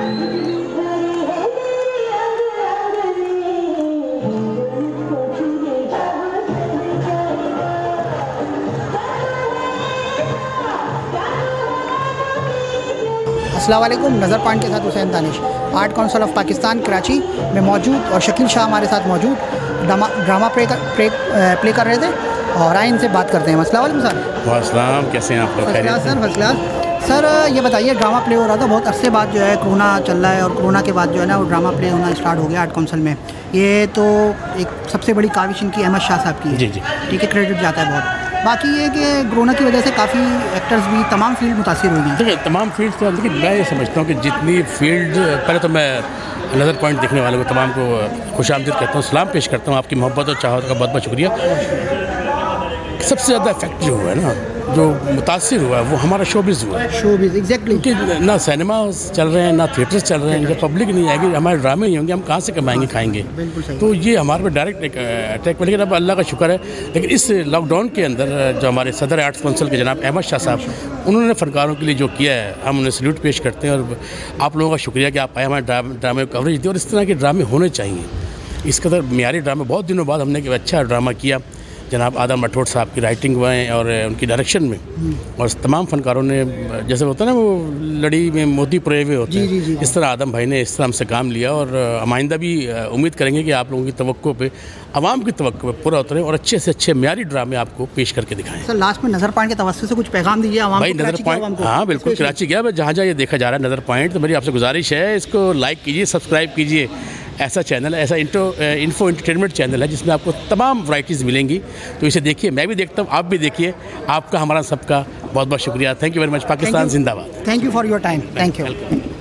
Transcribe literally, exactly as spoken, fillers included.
अस्सलाम वालेकुम। नज़र पॉइंट के साथ Hussain Danish, art council of Pakistan Karachi में मौजूद, और शकील शाह हमारे साथ मौजूद ड्रामा ड्रामा प्ले कर, प्ले, प्ले कर रहे थे, और आए इनसे बात करते हैं। अस्सलाम वालेकुम सर। वालेकुम, कैसे हैं आप लोग? First class sir, first class. Sir ये बताइए, ड्रामा प्ले हो रहा था बहुत अरसे बाद, जो है कोरोना चल रहा है, और कोरोना के बाद जो है ना वो ड्रामा प्ले होना स्टार्ट हो गया आर्ट काउंसिल में। ये तो एक सबसे बड़ी काविश इनकी अहमद शाह साहब की है। जी जी ठीक है, क्रेडिट जाता है बहुत। बाकी ये कि कोरोना की वजह से काफ़ी एक्टर्स भी, तमाम फील्ड मुतासिर हुई हैं। देखिए, तमाम फील्ड से, लेकिन मैं ये समझता हूँ कि जितनी फील्ड, पहले तो मैं नज़र पॉइंट देखने वालों को तमाम को खुशामदीद कहता हूँ, सलाम पेश करता हूँ, आपकी मोहब्बत और चाहत का बहुत बहुत शुक्रिया। सबसे ज़्यादा इफेक्ट जो हुआ है ना, जो मुतासिर हुआ है, वो हमारा शोबिज़ हुआ है। Showbiz, exactly. कि ना सिनेमा चल रहे हैं, ना थिएटर्स चल रहे हैं, जब पब्लिक नहीं आएगी, हमारे ड्रामे नहीं होंगे, हम कहाँ से कमाएंगे, खाएंगे? तो ये हमारे पे डायरेक्ट एक अटैक हुआ। लेकिन अब अल्लाह का शुक्र है, लेकिन इस लॉकडाउन के अंदर जो हमारे सदर आर्ट्स काउंसिल के जनाब अहमद शाह साहब, उन्होंने फ़नकारों के लिए जो किया है, हम उन्हें सल्यूट पेश करते हैं। और आप लोगों का शुक्रिया कि आप आए, हमारे ड्रामे को कवरेज दी, और इस तरह के ड्रामे होने चाहिए। इस कदर मियारी ड्रामे, बहुत दिनों बाद हमने एक अच्छा ड्रामा किया जनाब आदम राठौड़ साहब की राइटिंग में और उनकी डायरेक्शन में, और तमाम फ़नकारों ने, जैसे होता है ना वो लड़ी में मोती पुरे हुए होते हैं, जी, जी, जी। इस तरह आदम भाई ने इस तरह हमसे काम लिया, और आइंदा भी उम्मीद करेंगे कि आप लोगों की तवक्को पे, आवाम की तवक्को पे पूरा उतरें, और अच्छे से अच्छे म्यारी ड्रामे आपको पेश करके दिखाएं। सर लास्ट में नज़र पॉइंट के तवज्जो से कुछ पैगाम दीजिए आवाम भाई। नज़र पॉइंट, हाँ बिल्कुल, कराची गया मैं, जहाँ जहाँ ये देखा जा रहा है नज़र पॉइंट, तो मेरी आपसे गुजारिश है, इसको लाइक कीजिए, सब्सक्राइब कीजिए। ऐसा चैनल है, ऐसा इंटो इन्फो एंटरटेनमेंट चैनल है, जिसमें आपको तमाम वैराइटीज़ मिलेंगी। तो इसे देखिए, मैं भी देखता हूँ, आप भी देखिए। आपका, हमारा सबका बहुत बहुत शुक्रिया। Thank you very much. Pakistan जिंदाबाद। Thank you for your time. Thank you.